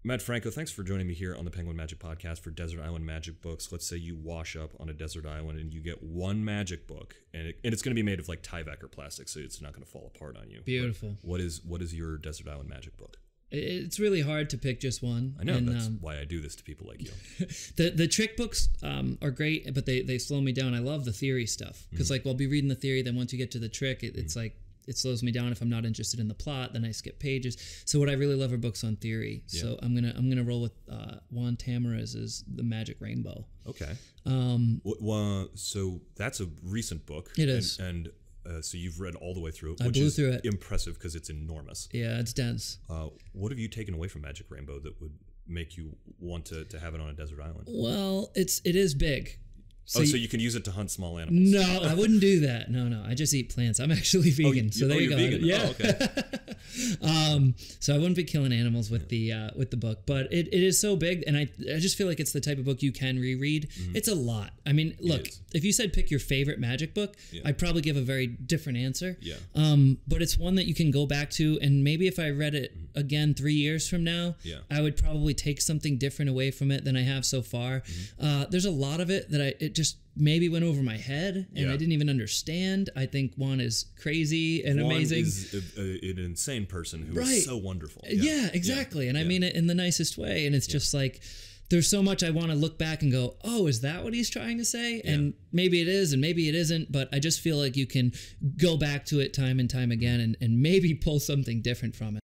Matt Franco, thanks for joining me here on the Penguin Magic Podcast for Desert Island Magic Books. Let's say you wash up on a desert island and you get one magic book, and it's going to be made of like Tyvek plastic, so it's not going to fall apart on you. Beautiful. What is your Desert Island Magic book? It's really hard to pick just one. I know, and that's why I do this to people like you. The trick books are great, but they slow me down. I love the theory stuff because like I'll be reading the theory, then once you get to the trick, it's like it slows me down. If I'm not interested in the plot, then I skip pages. So what I really love are books on theory. Yeah. So I'm gonna roll with Juan Tamariz' The Magic Rainbow. Okay. So that's a recent book. It is. And so you've read all the way through it, which is impressive because it's enormous. Yeah, it's dense. What have you taken away from Magic Rainbow that would make you want to have it on a desert island? Well, it is big. So you can use it to hunt small animals? No, I wouldn't do that. No. I just eat plants. I'm actually vegan. So there you go. Vegan. Yeah. Oh, okay. So I wouldn't be killing animals with the book, but it is so big, and I just feel like it's the type of book you can reread. Mm-hmm. It's a lot. I mean, look, if you said pick your favorite magic book, I'd probably give a very different answer. Yeah. But it's one that you can go back to, and maybe if I read it again 3 years from now, I would probably take something different away from it than I have so far. Mm-hmm. There's a lot of it that it just maybe went over my head and I didn't even understand. I think Juan is crazy and amazing. Juan is an insane person who is so wonderful. Yeah, exactly. And I mean it in the nicest way. And it's just like, there's so much I want to look back and go, oh, is that what he's trying to say? Yeah. And maybe it is and maybe it isn't, but I just feel like you can go back to it time and time again and maybe pull something different from it.